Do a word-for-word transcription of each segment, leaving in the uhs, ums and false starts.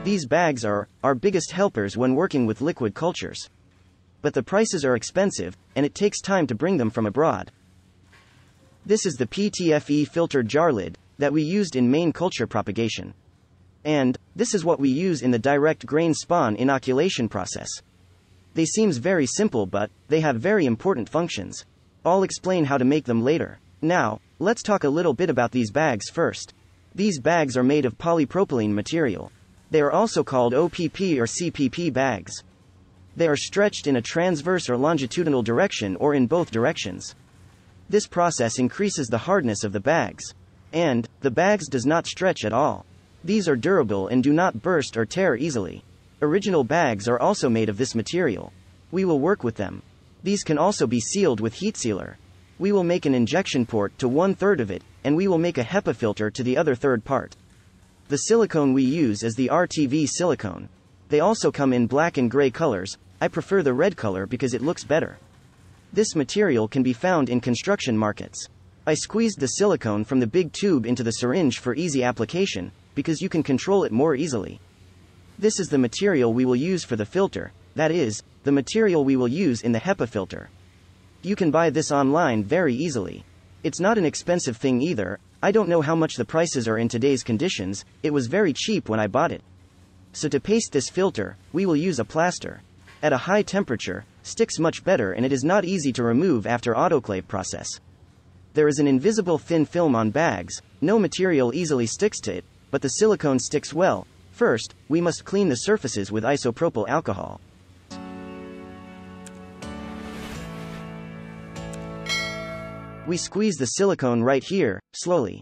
These bags are our biggest helpers when working with liquid cultures. But the prices are expensive, and it takes time to bring them from abroad. This is the P T F E filtered jar lid that we used in main culture propagation. And this is what we use in the direct grain spawn inoculation process. They seems very simple, but they have very important functions. I'll explain how to make them later. Now, let's talk a little bit about these bags first. These bags are made of polypropylene material. They are also called O P P or C P P bags. They are stretched in a transverse or longitudinal direction or in both directions. This process increases the hardness of the bags. And the bags does not stretch at all. These are durable and do not burst or tear easily. Original bags are also made of this material. We will work with them. These can also be sealed with heat sealer. We will make an injection port to one third of it, and we will make a HEPA filter to the other third part. The silicone we use is the R T V silicone. They also come in black and gray colors. I prefer the red color because it looks better. This material can be found in construction markets. I squeezed the silicone from the big tube into the syringe for easy application, because you can control it more easily. This is the material we will use for the filter, that is, the material we will use in the HEPA filter. You can buy this online very easily. It's not an expensive thing either. I don't know how much the prices are in today's conditions, it was very cheap when I bought it. So to paste this filter, we will use a plaster. At a high temperature, sticks much better and it is not easy to remove after autoclave process. There is an invisible thin film on bags, no material easily sticks to it, but the silicone sticks well. First, we must clean the surfaces with isopropyl alcohol. We squeeze the silicone right here, slowly.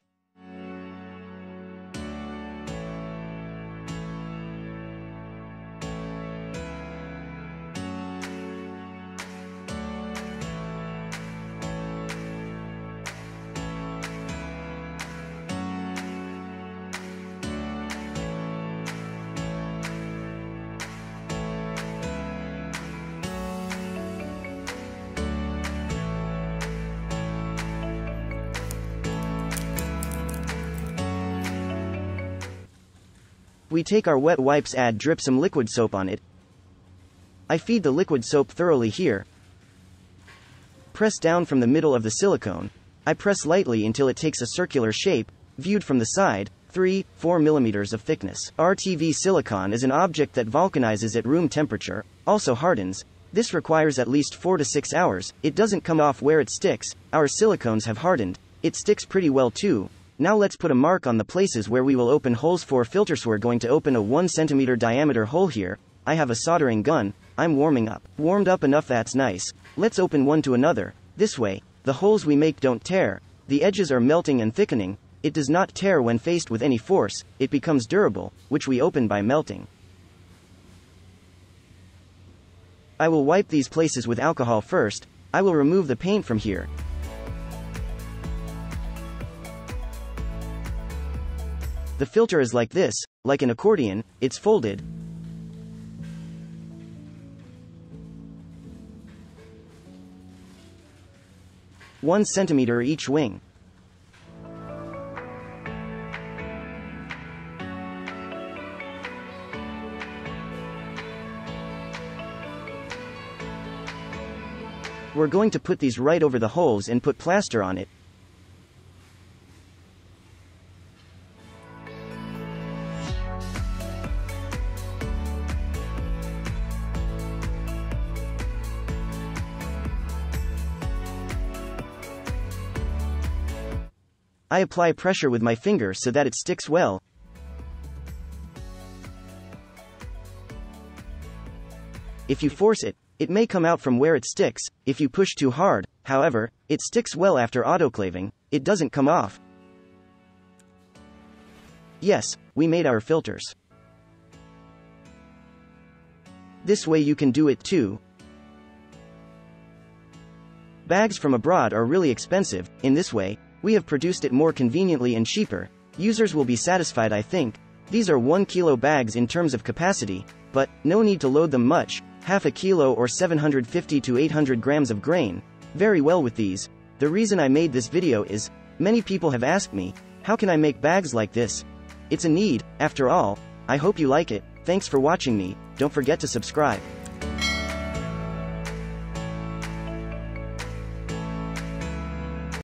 We take our wet wipes, add drip some liquid soap on it. I feed the liquid soap thoroughly here. Press down from the middle of the silicone. I press lightly until it takes a circular shape, viewed from the side, three to four millimeters of thickness. R T V silicon is an object that vulcanizes at room temperature, also hardens. This requires at least four to six hours. It doesn't come off where it sticks. Our silicones have hardened. It sticks pretty well too. Now let's put a mark on the places where we will open holes for filters. We're going to open a one centimeter diameter hole here. I have a soldering gun. I'm warming up. Warmed up enough, that's nice. Let's open one to another. This way, the holes we make don't tear. The edges are melting and thickening. It does not tear when faced with any force. It becomes durable, which we open by melting. I will wipe these places with alcohol first. I will remove the paint from here. The filter is like this, like an accordion, it's folded. One centimeter each wing. We're going to put these right over the holes and put plaster on it. I apply pressure with my finger so that it sticks well. If you force it, it may come out from where it sticks. If you push too hard, however, it sticks well after autoclaving. It doesn't come off. Yes, we made our filters. This way you can do it too. Bags from abroad are really expensive. In this way, we have produced it more conveniently and cheaper. Users will be satisfied, I think. These are one kilo bags in terms of capacity, but no need to load them much. Half a kilo or seven hundred fifty to eight hundred grams of grain. Very well with these. The reason I made this video is, many people have asked me, how can I make bags like this? It's a need, after all. I hope you like it. Thanks for watching me, don't forget to subscribe.